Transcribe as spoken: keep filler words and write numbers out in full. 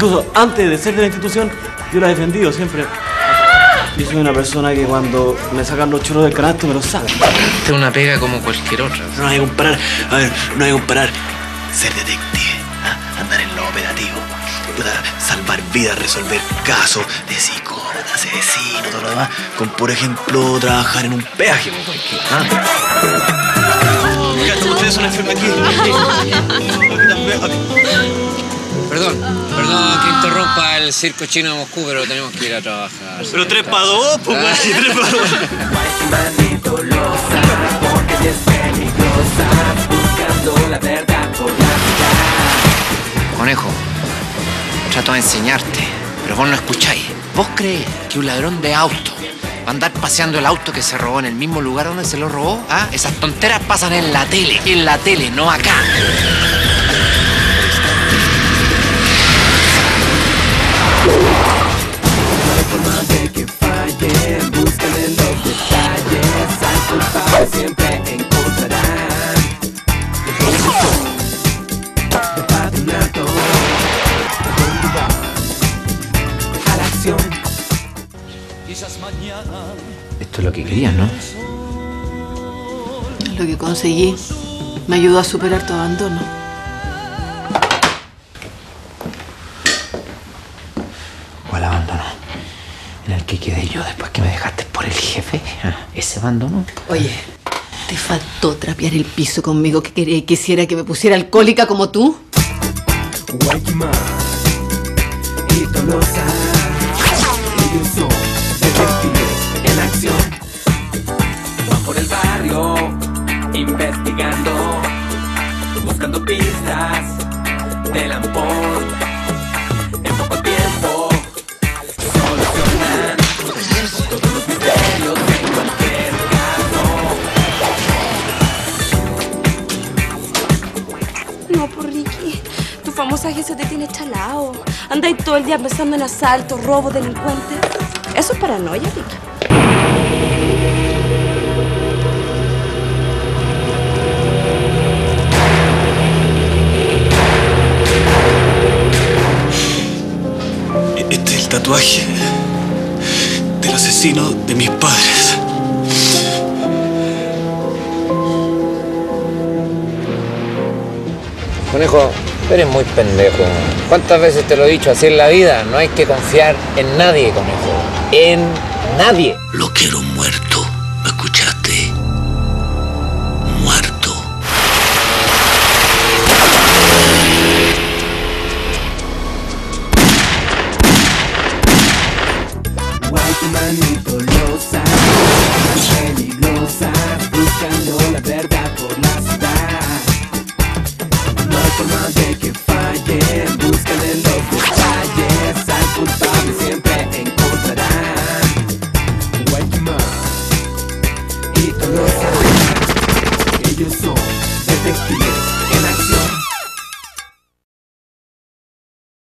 Incluso antes de ser de la institución, yo la he defendido siempre. Yo soy una persona que cuando me sacan los churros del canasto me los sacan. Esta es una pega como cualquier otra. No hay que comparar, a ver, no hay que comparar ser detective, ¿ah? Andar en lo operativo, salvar vidas, resolver casos de psicópatas, asesinos, todo lo demás, con, por ejemplo, trabajar en un peaje. ¿Ah? Ustedes son enfermos aquí. Perdón, perdón que interrumpa el circo chino de Moscú, pero tenemos que ir a trabajar. Pero tres para dos, pues, ah. tres para dos. Conejo, trato de enseñarte, pero vos no escucháis. ¿Vos crees que un ladrón de auto va a andar paseando el auto que se robó en el mismo lugar donde se lo robó? ¿Ah? Esas tonteras pasan en la tele, en la tele, no acá. Siempre encontrarán de patronato a la acción. Esto es lo que querías, ¿no? Lo que conseguí me ayudó a superar tu abandono. ¿Cuál abandono? En el que quedé yo después que me dejaste por el jefe. ¿Ese abandono? Oye, ¿te faltó trapear el piso conmigo que quería y quisiera que me pusiera alcohólica como tú? Y Tolosa, ellos son detectives en acción. Van por el barrio, investigando, buscando pistas del ampón. En poco tiempo solucionan todos los misterios en cualquier caso. No, por Ricky. Tu famosa agencia te tiene chalao. Andáis todo el día pensando en asaltos, robos, delincuentes. Eso es paranoia, Ricky. Este es el tatuaje del asesino de mis padres. Conejo, eres muy pendejo. ¿Cuántas veces te lo he dicho? Así en la vida. No hay que confiar en nadie, conejo. En nadie. Lo quiero muerto. ¿Me escuchaste?